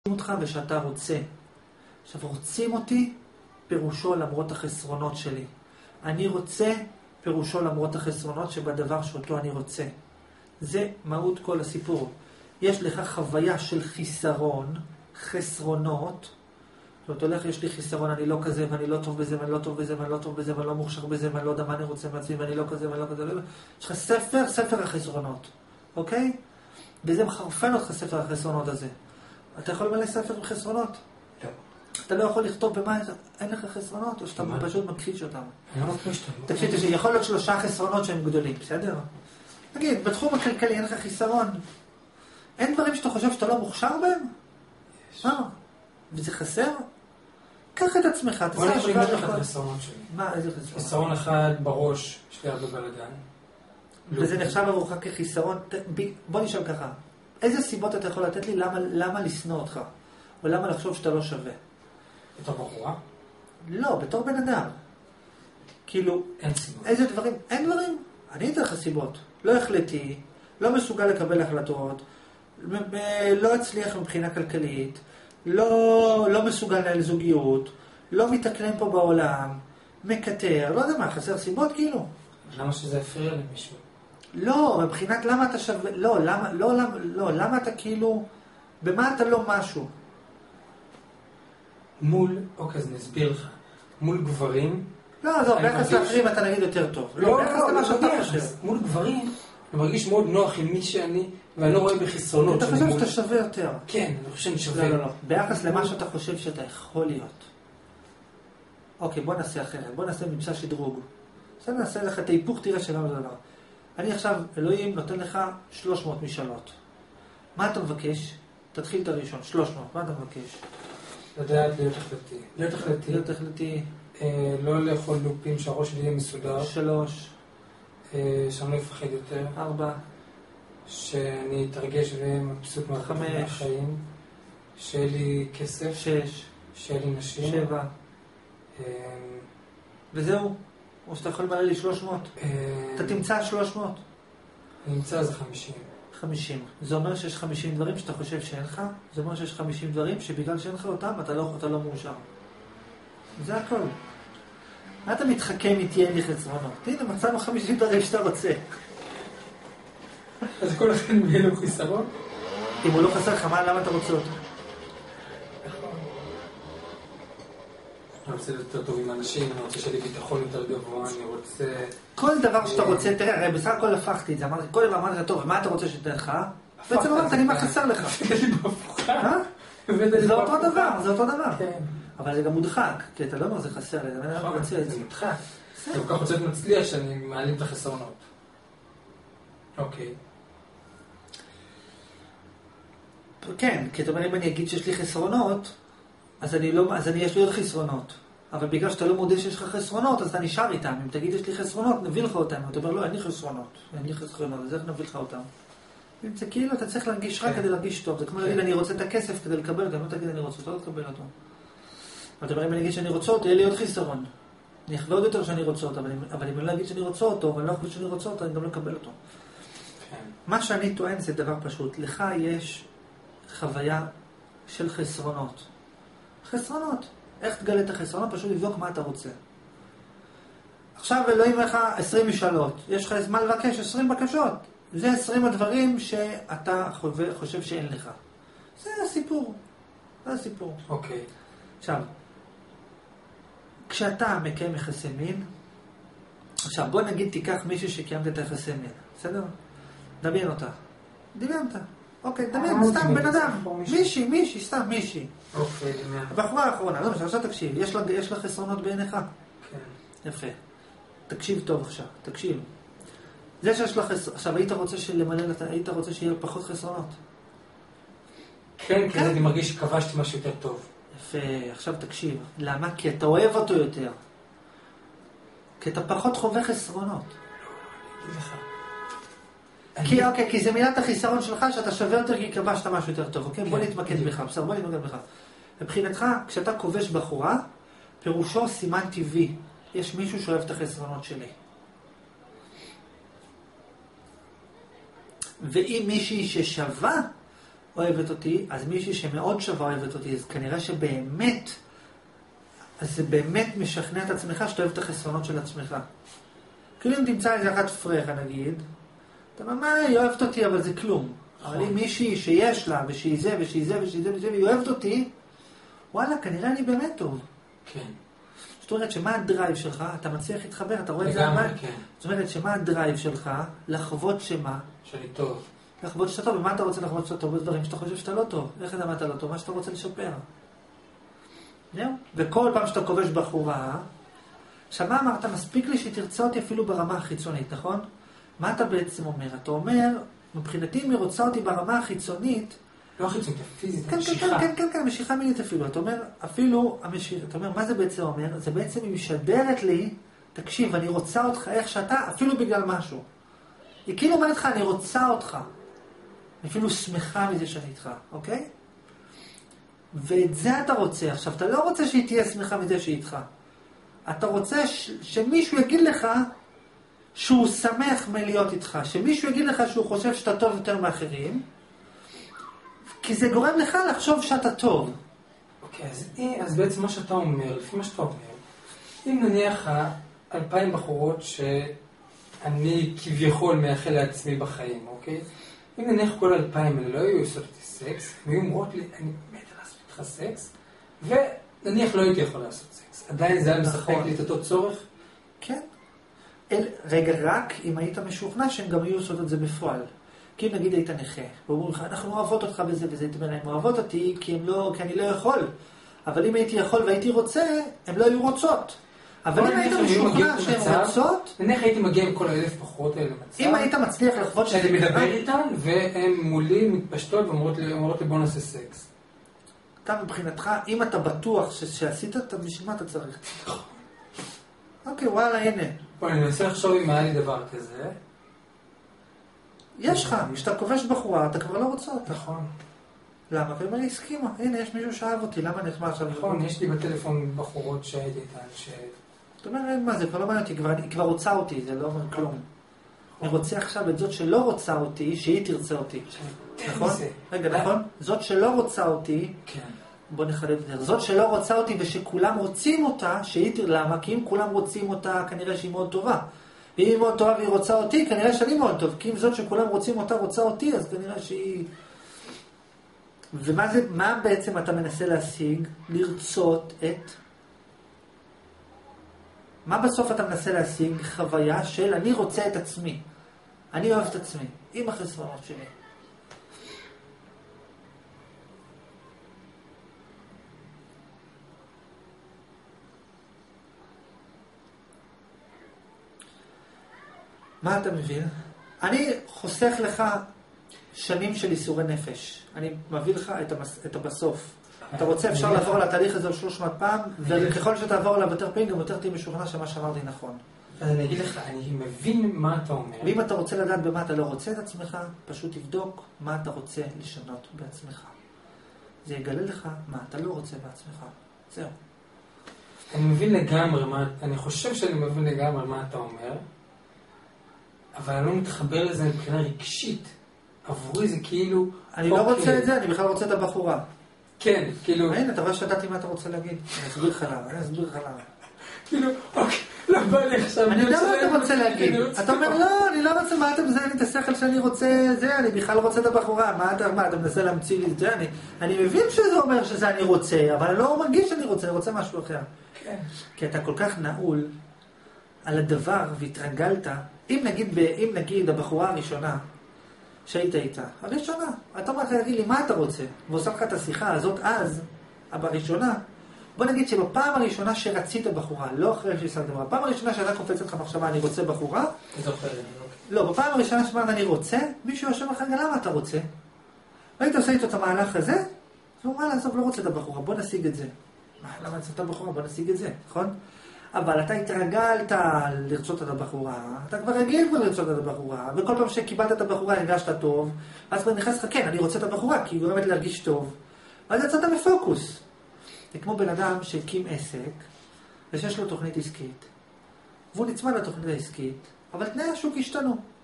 אותך ושאתה רוצה. עכשיו, רוצים אותי, פירושו למרות החסרונות שלי. אני רוצה, פירושו למרות החסרונות שבדבר שאותו אני רוצה. זה מהות כל הסיפור. יש לך חוויה של חיסרון, חסרונות. זאת אומרת, יש לי חיסרון, אני לא כזה, ואני לא טוב בזה, ואני לא טוב בזה, ואני לא טוב בזה, ואני לא מוכשר בזה, ואני לא יודע מה אני רוצה מעצמי, ואני לא כזה, ואני לא כזה. יש לך ספר החסרונות. אוקיי? וזה מחרפן אותך ספר החסרונות הזה. אתה יכול למלא ספר עם חסרונות? לא. אתה לא יכול לכתוב במה אין לך חסרונות, או שאתה פשוט מכחיש אותם. אני לא מכחיש אותם. תקשיב, יכול להיות 3 חסרונות שהם גדולים, בסדר? נגיד, בתחום הכלכלי אין לך חיסרון. אין דברים שאתה חושב שאתה לא מוכשר בהם? יש. וזה חסר? קח את עצמך, בוא נשאיר לך את החסרונות שלי. מה, איזה חסרון? חסרון אחד בראש, יש לי הרבה בלגן. וזה נחשב עבורך כחיסרון. בוא נשאל ככה, איזה סיבות אתה יכול לתת לי למה לשנוא אותך? או למה לחשוב שאתה לא שווה? בתור בחורה? לא, בתור בן אדם. כאילו, אין סיבות. איזה דברים? אין דברים. אני אתן לך סיבות. לא החלטי, לא מסוגל לקבל החלטות, לא הצליח מבחינה כלכלית, לא מסוגל לנהל זוגיות, לא מתקדם פה בעולם, מקטר, לא יודע מה, חסר סיבות כאילו. למה שזה הפריע למישהו? לא, מבחינת למה אתה שווה, למה אתה כאילו, במה אתה לא משהו? אוקיי, אז נסביר לך. מול גברים... לא, זהו, ביחס לאחרים אתה נגיד יותר טוב. לא, ביחס למה שאתה חושב. מול גברים, אני מרגיש מאוד נוח עם מי שאני, ואני לא רואה בחסרונות. אתה חושב שאתה שווה יותר. כן, אני חושב שאני שווה. לא. ביחס למה שאתה חושב שאתה יכול להיות. אוקיי, בוא נעשה אחרת. בוא נעשה ממצא שדרוג. עכשיו נעשה לך את ההיפוך, תראה שלנו זה דבר. אני עכשיו, אלוהים נותן לך 300 משאלות. מה אתה מבקש? תתחיל את הראשון, 300. מה אתה מבקש? לדעת להיות החלטי. לא לאכול לופים, שהראש שלי יהיה מסודר. 3. שאני לא אפחד יותר. 4. שאני אתרגש ומבסוט מהחיים. שיהיה לי כסף. 6. שיהיה לי נשים. 7. וזהו? או שאתה יכול למלא לי 300? אתה תמצא 300? אני אמצא איזה 50. 50. זה אומר שיש 50 דברים שאתה חושב שאין לך, זה אומר שיש 50 דברים שבגלל שאין לך אותם אתה לא מאושר. זה הכל. מה אתה מתחכם איתי אין לי חסרונות? הנה, מצאנו 50 דברים שאתה רוצה. אז כל אחד יהיה לו חיסרון? אם הוא לא חסר לך, למה אתה רוצה אותו? אני רוצה להיות יותר טוב עם אנשים, אני רוצה שיהיה לי ביטחון יותר גבוה, אני רוצה... כל דבר שאתה רוצה, תראה, הרי בסך הכל הפכתי את זה, כל דבר אמרתי לך, טוב, מה אתה רוצה שתתן לך? בעצם אמרת, אני מה חסר לך? זה אותו דבר. אבל זה גם מודחק, כי אתה לא אומר, זה חסר לי, זה מודחק. זה כל כך רוצה להיות מצליח שאני מעלים את החסרונות. אוקיי. כן, כי אתה אומר, אם אני אגיד שיש לי חסרונות, אז יש לי עוד חסרונות. אבל בגלל שאתה לא מודה שיש לך חסרונות, אז אתה נשאר איתם. אם תגיד יש לי חסרונות, נביא לך אותם. אתה אומר, לא, אין לי חסרונות, אז איך נביא לך אותם? אם זה כאילו, אתה צריך להרגיש רק כדי להרגיש טוב. זה כמו להגיד, אני רוצה את הכסף כדי לקבל, גם לא תגיד, אני רוצה אותו, לא תקבל אותו. אתה אומר, אם אני אגיד שאני רוצה אותו, יהיה לי עוד חיסרון. אני אחווה עוד יותר שאני רוצה אותו, אבל אם אני לא אגיד שאני רוצה אותו, ואני לא חושב שאני רוצה אותו, אני גם לא אקבל אותו. מה שאני טוען זה דבר פשוט. לך יש חוויה של חסרונות. חסרונות. איך תגלה את החסרונות? פשוט לבדוק מה אתה רוצה. עכשיו אלוהים לך 20 משאלות. יש לך זמן לבקש 20 בקשות. זה 20 הדברים שאתה חושב שאין לך. זה הסיפור. אוקיי. עכשיו, כשאתה מקיים יחסי מין, עכשיו בוא נגיד תיקח מישהו שקיימת את היחסי מין. בסדר? דמיין אותה. דמיינת. אוקיי, דמיין, סתם בן אדם. מישהי, סתם מישהי. אוקיי, דמיין. הבחורה האחרונה, לא משהו, עכשיו תקשיב, יש לה חסרונות בעיניך? כן. יפה. תקשיב טוב עכשיו, תקשיב. זה שיש לך חסרונות, עכשיו היית רוצה שיהיה פחות חסרונות? כן, כי אני מרגיש שכבשתי משהו יותר טוב. יפה, עכשיו תקשיב. למה? כי אתה אוהב אותו יותר. כי אתה פחות חווה חסרונות. אני אגיד לך. כי זה מילת החיסרון שלך שאתה שווה יותר כי כבשת משהו יותר טוב, אוקיי? בוא נתמקד בך, בסדר, בוא נתמקד בך. מבחינתך, כשאתה כובש בחורה, פירושו סימן טבעי. יש מישהו שאוהב את החסרונות שלי. ואם מישהי ששווה, אוהבת אותי, אז מישהי שמאוד שווה אוהבת אותי, אז כנראה שבאמת, אז זה באמת משכנע את עצמך שאתה אוהב את החסרונות של עצמך. כאילו אם תמצא איזה אחת פרחה נגיד, אתה אומר, מה, היא אוהבת אותי, אבל זה כלום. אבל אם מישהי שיש לה, ושהיא זה, ושהיא זה, ושהיא זה, והיא אוהבת אותי, וואלה, כנראה אני באמת טוב. כן. זאת אומרת, שמה הדרייב שלך? אתה מצליח להתחבר, אתה רואה את זה? לגמרי, כן. זאת אומרת, שמה הדרייב שלך? לחוות שמה? שאני טוב. לחוות שאתה טוב, ומה אתה רוצה לחוות שאתה טוב? בדברים שאתה חושב שאתה לא טוב. איך אתה מה אתה לא טוב? מה שאתה רוצה לשפר. זהו. וכל פעם שאתה כובש בחורה, עכשיו מה אמרת? מספיק לי שתרצה אותי אפילו ברמה החיצונית, נכון? מה אתה בעצם אומר? אתה אומר, מבחינתי אם היא רוצה אותי ברמה החיצונית, לא החיצונית, הפיזית, כן, המשיכה. כן, משיכה מינית אפילו. אתה אומר, אפילו המשיכה, אתה אומר, מה זה בעצם אומר? זה בעצם היא משדרת לי, תקשיב, אני רוצה אותך איך שאתה, אפילו בגלל משהו. היא כאילו אומרת לך, אני רוצה אותך. אני אפילו שמחה מזה שאני איתך, אוקיי? ואת זה אתה רוצה. עכשיו, אתה לא רוצה שהיא תהיה שמחה מזה שהיא איתך. אתה רוצה שמישהו יגיד לך שהוא שמח מלהיות איתך. שמישהו יגיד לך שהוא חושב שאתה טוב יותר מאחרים. כי זה גורם לך לחשוב שאתה טוב. אוקיי, אז בעצם מה שאתה אומר, לפי מה שאתה אומר, אם נניח 2,000 בחורות שאני כביכול מייחל לעצמי בחיים, אוקיי? אם נניח כל 2,000 האלה לא היו עושות איתי סקס, הם היו אומרות לי, אני מת לעשות איתך סקס, ונניח לא הייתי יכול לעשות סקס. עדיין זה היה משחק לי את אותו צורך? כן. רגע, רק אם היית משוכנע שהם גם היו עושות את זה בפועל. כי אם נגיד היית נכה, ואומרים לך, אנחנו אוהבות אותך בזה וזה, אתה אומר, הם אוהבות אותי כי אני לא יכול. אבל אם הייתי יכול והייתי רוצה, הם לא היו רוצות. אבל אם היית משוכנע שהן רוצות... נניח הייתי מגיע עם כל 1,000 בחורות האלה למצב... אם היית מצליח לחוות שזה... שאני מדבר איתן, והן מולי מתפשטות ואומרות לי בוא נעשה סקס. אתה מבחינתך, אם אתה בטוח שעשית, בשביל מה אתה צריך? אוקיי, וואלה, הנה. בוא, אני מנסה לחשוב אם היה לי דבר כזה. יש לך, כשאתה כובש בחורה, אתה כבר לא רוצה אותה. נכון. למה? ואומר לי, הסכימה. הנה, יש מישהו שאהב אותי, למה נחמד עכשיו? נכון, יש לי בטלפון בחורות שהייתי איתן, זאת אומרת, מה, זה כבר לא מעניין אותי, היא כבר רוצה אותי, זה לא אומר כלום. אני רוצה עכשיו את זאת שלא רוצה אותי, שהיא תרצה אותי. נכון? רגע, נכון? זאת שלא רוצה אותי, בוא נחדד את זה. זאת שלא רוצה אותי ושכולם רוצים אותה, שהיא תרצה, למה? כי אם כולם רוצים אותה, כנראה שהיא מאוד טובה. ואם היא מאוד טובה והיא רוצה אותי, כנראה שאני מאוד טוב. כי אם זאת שכולם רוצים אותה רוצה אותי, אז כנראה שהיא... ומה בעצם אתה מנסה להשיג? לרצות את... מה בסוף אתה מנסה להשיג? חוויה של אני רוצה את עצמי. אני אוהב את עצמי, עם החסרונות שלי. מה אתה מבין? אני חוסך לך שנים של איסורי נפש. אני מביא לך את הבסוף. אתה רוצה, אפשר לעבור על התהליך הזה 300 פעם, וככל שתעבור עליו יותר פעמים, גם יותר תהיה משוכנע שמה שאמרתי נכון. אז אני אגיד לך, אני מבין מה אתה אומר. ואם אתה רוצה לדעת במה אתה לא רוצה את עצמך, פשוט תבדוק מה אתה רוצה לשנות בעצמך. זה יגלה לך מה אתה לא רוצה בעצמך. זהו. אני מבין לגמרי אני חושב שאני מבין לגמרי מה אתה אומר, אבל אני לא מתחבר לזה מבחינה רגשית. עבורי זה כאילו... אני לא רוצה את זה, אני בכלל רוצה את הבחורה. כן, כאילו... הנה, אתה רואה שדעתי מה אתה רוצה להגיד. אני אסביר לך למה. כאילו, אוקיי, לא בא לי עכשיו... אני יודע מה אתה רוצה להגיד. אתה אומר, לא, אני לא רוצה, מה אתה מזהה לי את השכל שאני רוצה, זה, אני בכלל רוצה את הבחורה. מה אתה מנסה להמציא לי את זה? אני מבין שזה אומר שזה אני רוצה, אבל אני לא מרגיש שאני רוצה, אני רוצה משהו אחר. כן. כי אתה כל כך נעול על הדבר והתרגלת. אם נגיד הבחורה הראשונה שהיית איתה, הראשונה, אתה אומר לך להגיד לי מה אתה רוצה, ועושה לך את השיחה הזאת אז, בראשונה, בוא נגיד שבפעם הראשונה שרצית בחורה, לא אחרי שהשגת בחורה, בפעם הראשונה שאתה קופצת לך מחשבה אני רוצה בחורה, לא, בפעם הראשונה שאמרת אני רוצה, מישהו יושב לך, למה אתה רוצה? והיית עושה איתו את המהלך הזה, אז הוא אומר לעזוב, לא רוצה את הבחורה, בוא נשיג את זה. למה נשיג את הבחורה? בוא נשיג את זה, נכון? אבל אתה התרגלת לרצות את הבחורה, אתה כבר רגיל לרצות את הבחורה, וכל פעם שקיבלת את הבחורה הרגשת טוב, אז כבר נכנס לך, כן, אני רוצה את הבחורה, כי היא גורמת להרגיש טוב, ואז יצאת מפוקוס. זה כמו בן אדם שהקים עסק, ושיש לו תוכנית עסקית, והוא נצמד לתוכנית העסקית, אבל תנאי השוק השתנו.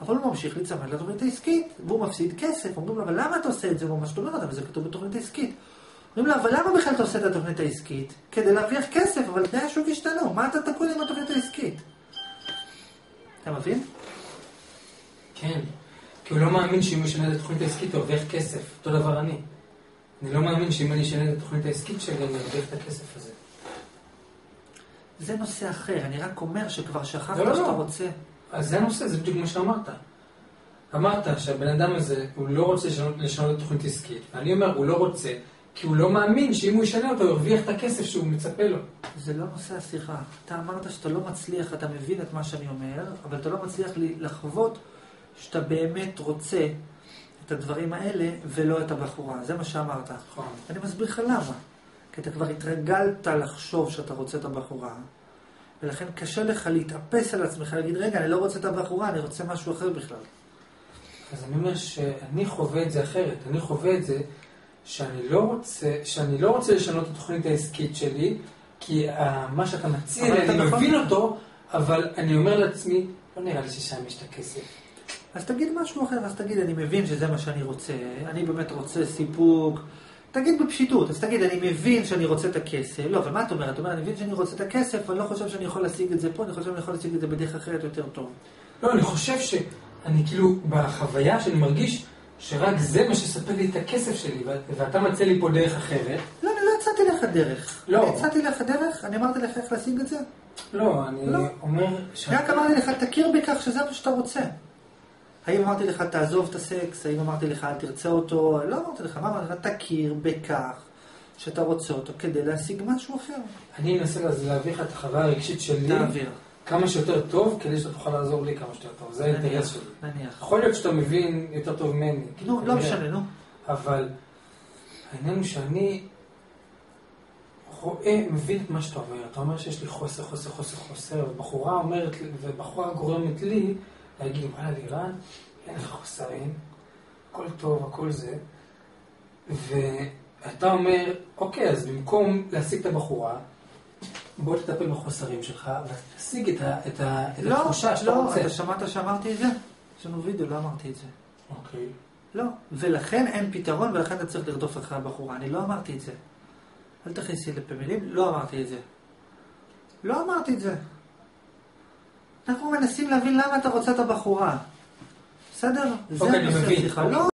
אבל הוא ממשיך להצמד לתוכנית העסקית, והוא מפסיד כסף. אומרים לו, אבל למה אתה עושה את זה? הוא ממש לא יודעת, אבל זה כתוב בתוכנית העסקית. אומרים לו, אבל למה בכלל אתה עושה את התוכנית העסקית? כדי להרוויח כסף, אבל תנאי השוק השתנו. מה אתה תקוע עם התוכנית העסקית? אתה מבין? כן. כי הוא לא מאמין שאם הוא ישנה את התוכנית העסקית הוא ירוויח כסף. אותו דבר אני. אני לא מאמין שאם אני אשנה את התוכנית העסקית שלי אני ארוויח את הכסף הזה. זה נושא אחר. אני רק אומר שכבר שכחת לא, שאתה לא. רוצה. אז זה הנושא, זה בדיוק מה שאמרת. אמרת שהבן אדם הזה, הוא לא רוצה לשנות את התוכנית עסקית. ואני אומר, הוא לא רוצה, כי הוא לא מאמין שאם הוא ישנה אותו, הוא ירוויח את הכסף שהוא מצפה לו. זה לא נושא השיחה. אתה אמרת שאתה לא מצליח, אתה מבין את מה שאני אומר, אבל אתה לא מצליח לחוות שאתה באמת רוצה את הדברים האלה ולא את הבחורה. זה מה שאמרת. נכון. אני מסביר לך למה. כי אתה כבר התרגלת לחשוב שאתה רוצה את הבחורה, ולכן קשה לך להתאפס על עצמך, להגיד, רגע, אני לא רוצה את הבחורה, אני רוצה משהו אחר בכלל. אז אני אומר שאני חווה את זה אחרת. אני חווה את זה שאני לא רוצה לשנות את התוכנית העסקית שלי, כי מה שאתה מציע, אני מבין אותו, אבל אני אומר לעצמי, לא נראה לי ששם יש את הכסף. אז תגיד משהו אחר, אז תגיד, אני מבין שזה מה שאני רוצה, אני באמת רוצה סיפוק, תגיד בפשיטות, אז תגיד, אני מבין שאני רוצה את הכסף, לא, אבל מה את אומרת? את אומרת, אני מבין שאני רוצה את הכסף, אני לא חושב שאני יכול להשיג את זה פה, אני חושב שאני יכול להשיג את זה בדרך אחרת יותר טוב. לא, אני חושב שאני כאילו, בחוויה שאני מרגיש שרק זה מה שספק לי את הכסף שלי, ואתה מצא לי פה דרך אחרת. לא, אני לא הצעתי לך דרך. לא. אני הצעתי לך דרך? אני אמרתי לך איך להשיג את זה? לא, אני אומר... רק אמרתי לך, תכיר בכך שזה מה שאתה רוצה. האם אמרתי לך, תעזוב את הסקס? האם אמרתי לך, אל תרצה אותו? לא אמרתי לך, מה אמרתי לך? תכיר בכך שאתה רוצה אותו כדי להשיג משהו אחר. אני אנסה להביא לך את החוויה הרגשית שלי. תעביר. כמה שיותר טוב, כדי שאתה תוכל לעזור לי כמה שיותר טוב. זה האינטרס שלי. נניח. יכול להיות שאתה מבין יותר טוב ממני. נו, לא משנה, נו. אבל העניין הוא שאני רואה, מבין את מה שאתה אומר. אתה אומר שיש לי חוסר, ובחורה גורמת לי להגיד, וואלה לירן, אין לך חוסרים, הכל טוב, הכל זה. ואתה אומר, אוקיי, אז במקום להשיג את הבחורה, בוא תטפל בחוסרים שלך, ותשיג את התחושה שאתה רוצה. לא, אתה שמעת שאמרתי את זה? יש לנו וידאו, לא אמרתי את זה. אוקיי. לא, ולכן אין פתרון, ולכן אתה צריך לרדוף אחרי הבחורה. אני לא אמרתי את זה. אל תכניסי לפה מילים, לא אמרתי את זה. לא אמרתי את זה. אנחנו מנסים להבין למה אתה רוצה את הבחורה. בסדר? אוקיי, אני מבין. לא